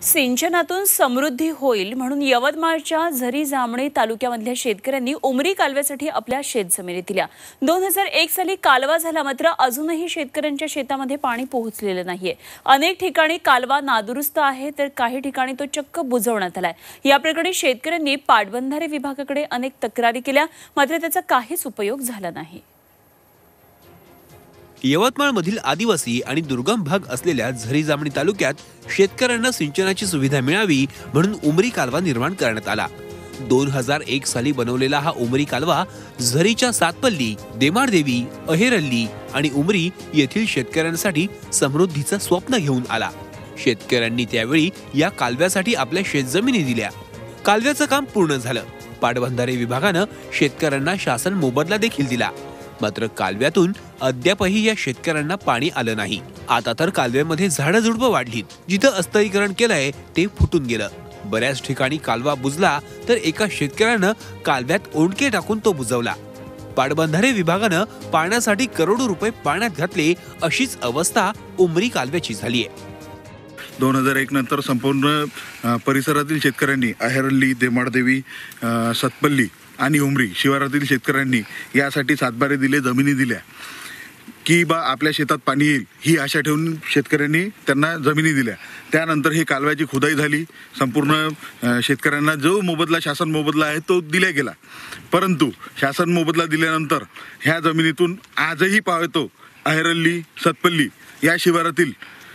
सिंचनातून समृद्धी होईल म्हणून यवतमाळच्या झरी जामणी तालुक्यामधल्या शेतकऱ्यांनी उमरी कालव्यासाठी आपल्या शेतजमिनी दिल्या। 2001 साली कालवा झाला, मात्र अजूनही शेतकऱ्यांच्या शेतामध्ये पाणी पोहोचलेलं नाहीये। अनेक ठिकाणी कालवा नादुरुस्त आहे, तर काही ठिकाणी तो चक्क बुजवण्यात आलाय। या प्रकरणी शेतकऱ्यांनी पाटबंधारे विभागाकडे अनेक तक्रारी केल्या, मात्र त्याचा काहीच उपयोग झाला नाही। यवतमाळमधील आदिवासी आणि दुर्गम भाग असलेल्या झरी जामणी तालुक्यात शेतकऱ्यांना सिंचनाची सुविधा मिळावी म्हणून उमरी कालवा निर्माण करण्यात आला। 2001 साली बनवलेला हा उमरी कालवा झरीच्या सातपल्ली, देमारदेवी, अहेरल्ली आणि उमरी येथील शेतकऱ्यांसाठी समृद्धीचं स्वप्न घेऊन आला। शेतकऱ्यांनी त्यावेळी या कालव्यासाठी आपल्या शेतजमिनी दिल्या। कालव्याचं काम पूर्ण झालं। पाटबंधारे विभागानं शेतकऱ्यांना शासन मोबदला देखील दिला, मात्र कालव्यातून अद्यापही या शेतकऱ्यांना पाणी आलं नाही। आता तर कालव्यामध्ये झाडं झुडपं वाढलीत, जिथं अस्तरीकरण केलंय ते फुटून गेलं। बऱ्याच ठिकाणी कालवा बुजला, तर एका शेतकऱ्यानं कालव्यात ओंडके टाकून तो बुजवला। पाटबंधारे विभागानं पाण्यासाठी करोडो रुपये पाण्यात घातले, अशीच अवस्था उमरी कालव्याची झालीय। 2001 नंतर संपूर्ण परिसरातील शेतकऱ्यांनी अहेरल्ली, देमारदेवी, सतपल्ली आणि उमरी शिवारातील शेतकऱ्यांनी यासाठी सातबारे दिले, जमिनी दिल्या की बा आपल्या शेतात पाणी येईल ही आशा ठेवून शेतकऱ्यांनी त्यांना जमिनी दिल्या। त्यानंतर ही कालव्याची खुदाई झाली। संपूर्ण शेतकऱ्यांना जो मोबदला शासन मोबदला आहे तो दिला गेला, परंतु शासन मोबदला दिल्यानंतर ह्या जमिनीतून आजही पाहतो अहेरल्ली, सतपल्ली या शिवारातील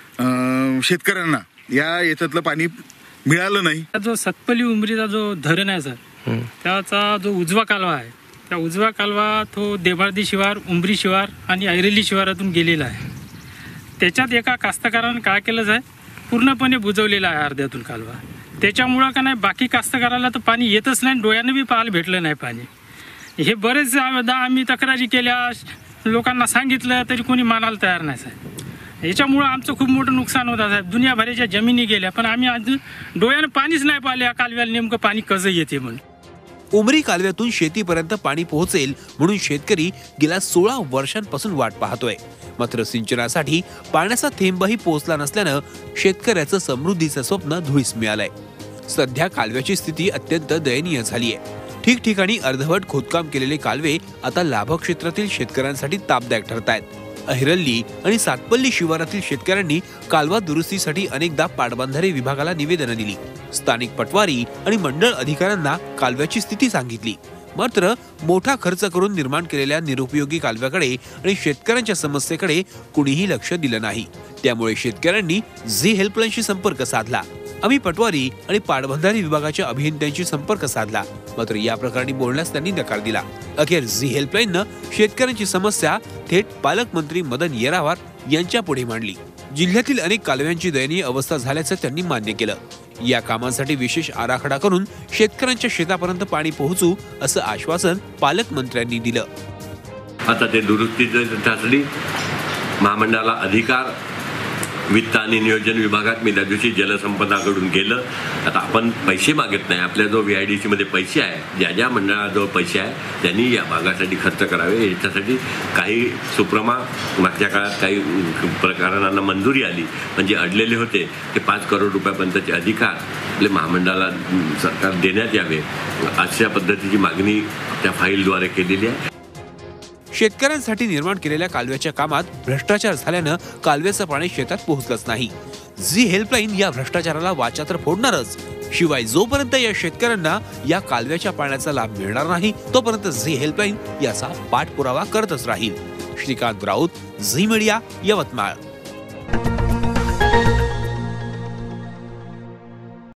शेतकऱ्यांना याच्यातलं पाणी मिळालं नाही। जो सतपल्ली उमरीचा जो धरण आहे सर, त्याचा जो उजवा कालवा आहे, त्या उजवा कालवा तो देबार्दी शिवार, उमरी शिवार आणि अहेरल्ली शिवारातून गेलेला आहे। त्याच्यात एका कास्तकारानं काय केलं आहे, पूर्णपणे बुजवलेला आहे अर्ध्यातून कालवा। त्याच्यामुळं का नाही बाकी कास्तकाराला तर पाणी येतच नाही, डोळ्यानं बी पाहायला भेटलं नाही पाणी। हे बरेचदा आम्ही तक्रारी केल्या, लोकांना सांगितलं, तरी कोणी मानायला तयार नाही साहेब। याच्यामुळं आमचं खूप मोठं नुकसान होतं साहेब। दुनियाभराच्या जमिनी गेल्या, पण आम्ही अजून डोळ्यानं पाणीच नाही पाहिले या कालव्याला नेमकं पाणी कसं येते म्हणून। उमरी कालव्यातून शेतीपर्यंत पाणी पोहोचेल म्हणून शेतकरी गेल्या 16 वर्षांपासून वाट पाहतोय, मात्र सिंचनासाठी पाण्याचा थेंबही पोहोचला नसल्यानं शेतकऱ्याचं समृद्धीचं स्वप्न धुळीस मिळालंय। सध्या कालव्याची स्थिती अत्यंत दयनीय झालीय। ठिकठिकाणी अर्धवट खोदकाम केलेले कालवे आता लाभ क्षेत्रातील शेतकऱ्यांसाठी तापदायक ठरतायत। अहेरल्ली आणि सातपल्ली शिवारातील शेतकऱ्यांनी कालवा दुरुस्तीसाठी अनेकदा पाटबंधारे विभागाला निवेदनं दिली। स्थानिक पटवारी आणि मंडळ अधिकाऱ्यांना कालव्याची स्थिती सांगितली, मात्र मोठा खर्च करून निर्माण केलेल्या निरुपयोगी कालव्याकडे आणि शेतकऱ्यांच्या समस्येकडे कुणीही लक्ष दिलं नाही। त्यामुळे शेतकऱ्यांनी झी हेल्पलाईनशी संपर्क साधला। आम्ही पटवारी आणि पाटबंधारे विभागाच्या अभियंत्यांशी संपर्क साधला, मात्र या प्रकरणी बोलण्यास त्यांनी नकार दिला। अखेर झी हेल्पलाईननं शेतकऱ्यांची समस्या थेट पालकमंत्री मदन येरावार यांच्या पुढे मांडली। जिल्ह्यातील अनेक कालव्यांची दयनीय अवस्था झाल्याचं त्यांनी मान्य केलं। या कामांसाठी विशेष आराखडा करून शेतकऱ्यांच्या शेतापर्यंत पाणी पोहोचू असं आश्वासन पालकमंत्र्यांनी दिलं। आता ते दुरुस्तीसाठी महामंडळाला अधिकार वित्त आणि नियोजन विभागात मी त्या दिवशी जलसंपदाकडून गेलं। आता आपण पैसे मागत नाही, आपल्या जो VIDC मध्ये पैसे आहे, ज्या ज्या मंडळाजवळ पैसे आहे त्यांनी या भागासाठी खर्च करावे। याच्यासाठी काही सुप्रमा मागच्या काळात काही प्रकरणांना मंजुरी आली, म्हणजे अडलेले होते ते 5 करोड रुपयापर्यंतचे अधिकार आपले महामंडळाला सरकार देण्यात यावे, अशा पद्धतीची मागणी त्या फाईलद्वारे केलेली आहे। शेतकऱ्यांसाठी निर्माण केलेल्या कालव्याच्या कामात भ्रष्टाचार झाल्यानं कालव्याचं पाणी शेतात पोहोचलंच नाही। झी हेल्पलाईन या भ्रष्टाचाराला वाचा तर फोडणारच, शिवाय जोपर्यंत या शेतकऱ्यांना या कालव्याच्या पाण्याचा लाभ मिळणार नाही तोपर्यंत झी हेल्पलाईन याचा पाठपुरावा करतच राहील। Shrikant Raut, Zee media, Yavatmal.